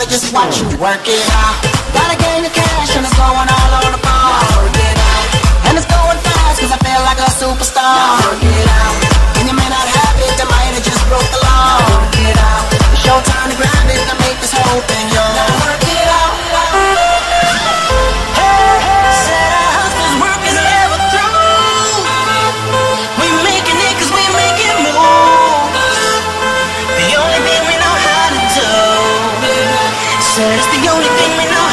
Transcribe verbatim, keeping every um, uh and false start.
just watch you work it out. Gotta gain the cash and it's going all on the ball. Work it out. And it's going fast cause I feel like a superstar. Work it out. And you may not have it, I might have just broke the law. Work it out. It's your time to grab it and make this whole thing yours. Now work it out. It's the only thing we know